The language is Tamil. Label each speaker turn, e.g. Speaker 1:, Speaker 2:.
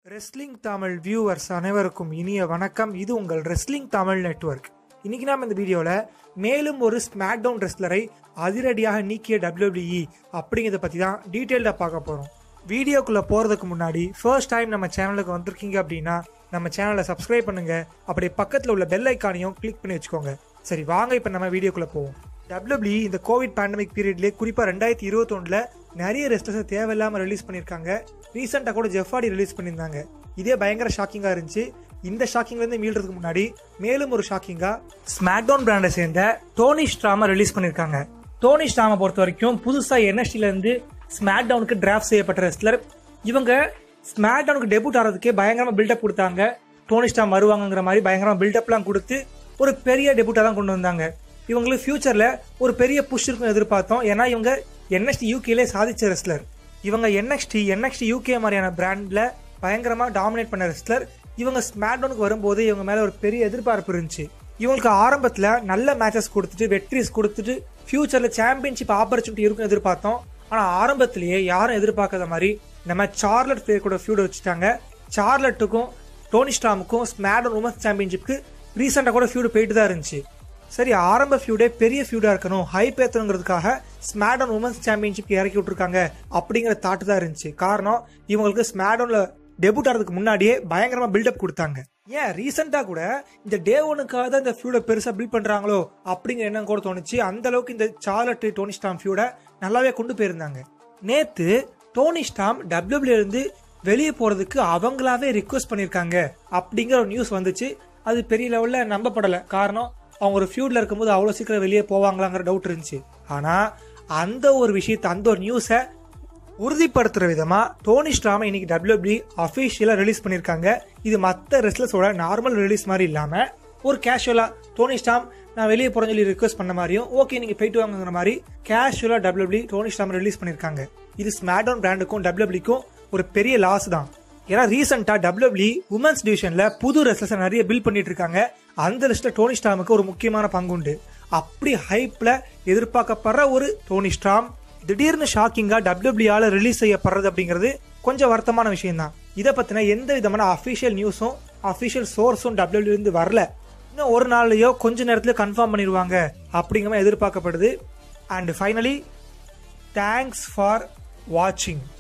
Speaker 1: ரெஸ்லிங் தமிழ் வியூவர்ஸ் அனைவருக்கும் இனிய வணக்கம். இது உங்கள் ரெஸ்லிங் தமிழ் நெட்வொர்க். இன்னைக்கு நாம் இந்த வீடியோவில் மேலும் ஒரு ஸ்மாக் டவுன் ரெஸ்லரை அதிரடியாக நீக்கிய WWE அப்படிங்கிறத பற்றி தான் டீட்டெயில்டாக பார்க்க போகிறோம். வீடியோக்குள்ளே போகிறதுக்கு முன்னாடி ஃபர்ஸ்ட் டைம் நம்ம சேனலுக்கு வந்திருக்கீங்க அப்படின்னா நம்ம சேனலை சப்ஸ்கிரைப் பண்ணுங்கள். அப்படியே பக்கத்தில் உள்ள பெல் ஐக்கானையும் கிளிக் பண்ணி வச்சுக்கோங்க. சரி வாங்க இப்போ நம்ம வீடியோக்குள்ளே போவோம். WWE இந்த கோவிட் பேண்டமிக் பீரியட்லேயே குறிப்பாக 2021 நிறைய ரெஸ்லர்ஸை தேவையில்லாமல் ரிலீஸ் பண்ணியிருக்காங்க. ரீசெண்டாக கூட ஜெஃப் ஹார்டி ரிலீஸ் பண்ணியிருந்தாங்க. இதே பயங்கர ஷாக்கிங்காக இருந்துச்சு. இந்த ஷாக்கிங்லேருந்து மீள்றதுக்கு முன்னாடி மேலும் ஒரு ஷாக்கிங்காக ஸ்மாக் டவுன் பிராண்டை சேர்ந்த டோனி ஸ்ட்ராமை ரிலீஸ் பண்ணியிருக்காங்க. டோனி ஸ்ட்ராமை பொறுத்த வரைக்கும் புதுசாக NXTலேருந்து ஸ்மாக் டவுனுக்கு டிராஃப்ட் செய்யப்பட்ட ரெஸ்லர். இவங்க ஸ்மாக் டவுனுக்கு டெபியூட் ஆகிறதுக்கே பயங்கரமாக பில்டப் கொடுத்தாங்க. டோனி ஸ்ட்ராம் வருவாங்கிற மாதிரி பயங்கரமாக பில்டப்லாம் கொடுத்து ஒரு பெரிய டெபியூட்டாக தான் கொண்டு வந்தாங்க. இவங்களுக்கு ஃபியூச்சரில் ஒரு பெரிய புஷ் இருக்கும் எதிர்பார்த்தோம். ஏன்னா இவங்க NXT UKலே சாதிச்ச ரெஸ்லர். இவங்க NXT UK மாதிரியான பிராண்டில் பயங்கரமாக டாமினேட் பண்ண ரெஸ்லர். இவங்க ஸ்மாக் டவுனுக்கு வரும்போது இவங்க மேலே ஒரு பெரிய எதிர்பார்ப்பு இருந்துச்சு. இவங்களுக்கு ஆரம்பத்தில் நல்ல மேட்சஸ் கொடுத்துட்டு வெட்ரிஸ் கொடுத்துட்டு ஃபியூச்சரில் சாம்பியன்ஷிப் ஆப்பர்ச்சுனிட்டி இருக்கும் எதிர்பார்த்தோம். ஆனால் ஆரம்பத்திலேயே யாரும் எதிர்பார்க்காத மாதிரி நம்ம சார்லட் ஃபிளேர் கூட ஃபியூட் வச்சுட்டாங்க. சார்லட்டுக்கும் டோனி ஸ்ட்ராமுக்கும் ஸ்மாக் டவுன் உமன்ஸ் சாம்பியன்ஷிப்க்கு ரீசெண்டாக கூட ஃபியூடு போயிட்டு தான் இருந்துச்சு. சரி, ஆரம்ப ஃபியூடே பெரிய ஃபியூடாக இருக்கணும், ஹைப் ஏற்றணுங்கிறதுக்காக ஸ்மாக் டவுன் உமன்ஸ் சாம்பியன்ஷிப் இறக்கி விட்டுருக்காங்க அப்படிங்கிற தாட்டு தான் இருந்துச்சு. காரணம் இவங்களுக்கு ஸ்மாக் டவுனில் டெபியூட் ஆகிறதுக்கு முன்னாடியே பயங்கரமாக பில்டப் கொடுத்தாங்க. ஏன் ரீசெண்டாக கூட இந்த டே ஒனுக்காக தான் இந்த ஃபியூடை பெருசாக பில்ட் பண்ணுறாங்களோ அப்படிங்கிற எண்ணம் கூட தோணுச்சு. அந்த அளவுக்கு இந்த சார்லட் டோனி ஸ்டாம் ஃபியூடை நல்லாவே கொண்டு போயிருந்தாங்க. நேற்று டோனி ஸ்டாம் WWE வெளியே போகிறதுக்கு அவங்களாவே ரிக்வெஸ்ட் பண்ணியிருக்காங்க அப்படிங்கிற ஒரு நியூஸ் வந்துச்சு. அது பெரிய லெவலில் நம்பப்படலை. காரணம் அவங்க ஒரு ஃபியூட்ல இருக்கும்போது அவ்வளோ சீக்கிரம் வெளியே போவாங்களாங்கிற டவுட் இருந்துச்சு. ஆனால் அந்த ஒரு விஷயத்தை, அந்த ஒரு நியூஸை உறுதிப்படுத்துகிற விதமாக டோனி ஸ்ட்ராமை இன்னைக்கு WWE அஃபிஷியலாக ரிலீஸ் பண்ணியிருக்காங்க. இது மற்ற ரெஸ்லர்ஸோட நார்மல் ரிலீஸ் மாதிரி இல்லாமல் ஒரு கேஷுவலாக டோனி ஸ்ட்ராம் நான் வெளியே போகிறேன்னு சொல்லி ரிக்வெஸ்ட் பண்ண மாதிரியும் ஓகே நீங்கள் போயிட்டு வாங்கிற மாதிரி கேஷுவலாக WWE டோனி ஸ்ட்ராம் ரிலீஸ் பண்ணியிருக்காங்க. இது ஸ்மாக் டவுன் பிராண்டுக்கும் WWEக்கும் ஒரு பெரிய லாஸ் தான். ஏன்னா ரீசெண்டாக WWE உமன்ஸ் டிவிஷனில் புது ரெஸ்லர்ஸை நிறைய பில்ட் பண்ணிட்டு இருக்காங்க. அந்த லிஸ்ட்டில் டோனி ஸ்ட்ராமுக்கு ஒரு முக்கியமான பங்குண்டு. அப்படி ஹைப்பில் எதிர்பார்க்கப்படுற ஒரு டோனி ஸ்ட்ராம் திடீர்னு ஷாக்கிங்காக WWEயால் ரிலீஸ் செய்யப்படுறது அப்படிங்கிறது கொஞ்சம் வருத்தமான விஷயம் தான். இதை பற்றின எந்த விதமான அஃபிஷியல் நியூஸும் அஃபிஷியல் சோர்ஸும் WWE வரல. இன்னும் ஒரு நாள்லையோ கொஞ்ச நேரத்தில் கன்ஃபார்ம் பண்ணிடுவாங்க அப்படிங்கிற மாதிரி எதிர்பார்க்கப்படுது. அண்ட் ஃபைனலி தேங்க்ஸ் ஃபார் வாட்சிங்.